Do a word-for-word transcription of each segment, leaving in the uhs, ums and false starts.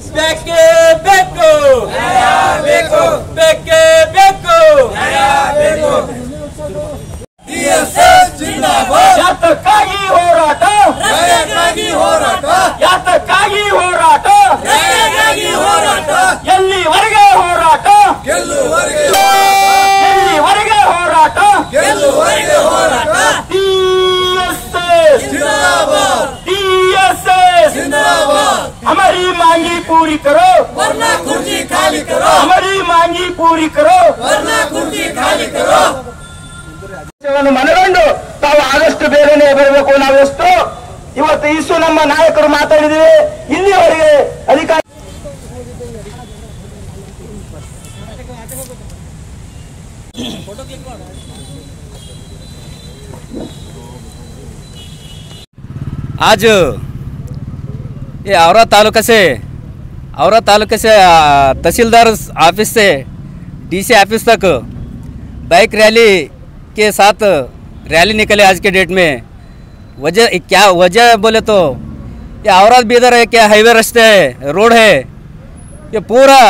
ಬೇಕೇ ಬೇಕು ಬೇಕು ಬೇಕೇ ಬೇಕು ಬೇಕು ಟಿಎಸ್ಎಸ್ ಜಿಂದಾಬಾದ್ ಯಾತಕ್ಕಾಗಿ ಹೋರಾಟ ಯಾತಕ್ಕಾಗಿ ಹೋರಾಟ ಯಾತಕ್ಕಾಗಿ ಹೋರಾಟ ಯಾತಕ್ಕಾಗಿ ಹೋರಾಟ ಎಲ್ಲಿವರೆಗೆ ಹೋರಾಟ ಗೆಲ್ಲುವರೆಗೆ ಎಲ್ಲಿವರೆಗೆ ಹೋರಾಟ ಗೆಲ್ಲುವರೆಗೆ ಹೋರಾಟ टीएसएस जिंदाबाद टीएसएस जिंदाबाद हमारी मांगी पूरी करो वरना कुर्सी खाली करो हमारी मांगी पूरी करो वरना कुर्सी खाली करो ಮನಗಂಡು ತಾವು ಆದಷ್ಟು ಬೇಗನೆ ಬರಬೇಕು. ನಾವೆಷ್ಟು ಇವತ್ತು ಇಷ್ಟು ನಮ್ಮ ನಾಯಕರು ಮಾತಾಡಿದಿವಿ, ಇಲ್ಲಿಯವರೆಗೆ ಅಧಿಕಾರಿ आज ये औरा तालुका से औरा तालुका से तहसीलदार ऑफिस से डीसी ऑफिस तक बाइक रैली के साथ रैली निकले आज के डेट में। वजह क्या वजह बोले तो ये औरत बीदर है, क्या हाईवे रास्ते है, रोड है, ये पूरा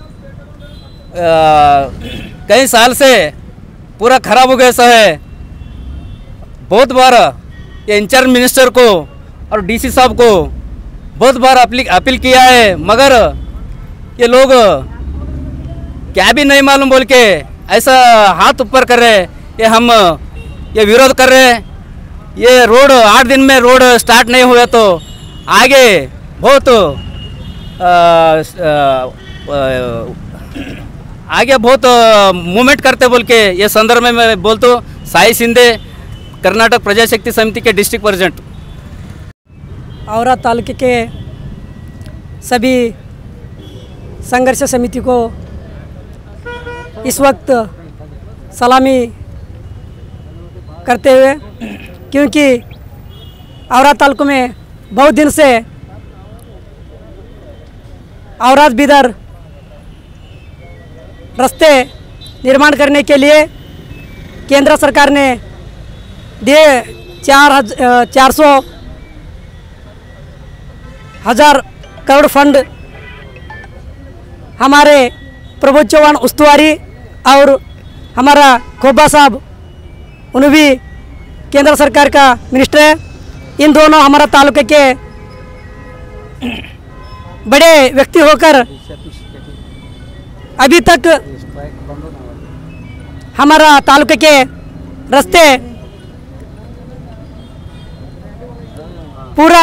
कई साल से पूरा खराब हो गया सा है। बहुत बार ये इंचार्ज मिनिस्टर को और डीसी साहब को बहुत बार अपील किया है, मगर ये लोग क्या भी नहीं मालूम बोल के ऐसा हाथ ऊपर कर रहे। ये हम ये विरोध कर रहे हैं। ये रोड आठ दिन में रोड स्टार्ट नहीं हुआ तो आगे बहुत आ, आ, आगे बहुत मूवमेंट करते बोल के ये संदर्भ में मैं बोलता हूँ। साई शिंदे, कर्नाटक प्रजाशक्ति समिति के डिस्ट्रिक्ट प्रेसिडेंट। औरा तालुके के सभी संघर्ष समिति को इस वक्त सलामी करते हुए, क्योंकि औरा तालुके में बहुत दिन से औरात बीदर रास्ते निर्माण करने के लिए केंद्र सरकार ने दिए चार हज चार सौ हजार करोड़ फंड हमारे प्रभु चौहान उस्तुवारी और हमारा खोबा साहब, उन्हें भी केंद्र सरकार का मिनिस्टर है। इन दोनों हमारा तालुके के बड़े व्यक्ति होकर अभी तक हमारा तालुके के रास्ते पूरा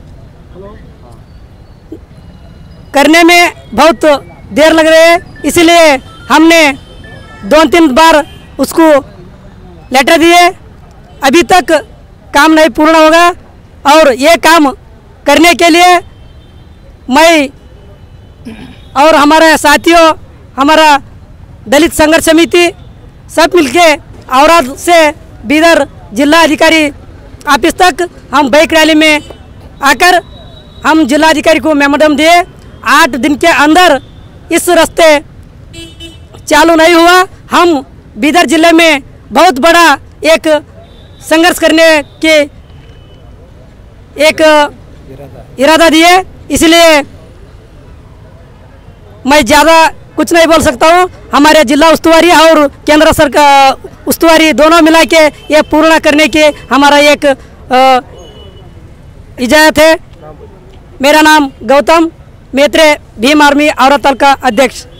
करने में बहुत देर लग रही है। इसलिए हमने दो तीन बार उसको लेटर दिए, अभी तक काम नहीं पूर्ण होगा। और ये काम करने के लिए मैं और हमारे साथियों, हमारा दलित संघर्ष समिति सब मिलके औरात से बीदर जिला अधिकारी ऑफिस तक हम बाइक रैली में आकर हम जिला अधिकारी को मेमोरेंडम दिए। आठ दिन के अंदर इस रास्ते चालू नहीं हुआ, हम बीदर जिले में बहुत बड़ा एक संघर्ष करने के एक इरादा दिए। इसलिए मैं ज़्यादा कुछ नहीं बोल सकता हूँ। हमारे जिला उस्तुवारी और केंद्र सरकार उस्तुवारी दोनों मिला के ये पूर्ण करने के हमारा एक इजाज़त है। मेरा नाम गौतम मेत्रे, भीम आर्मी औरा तालुका अध्यक्ष।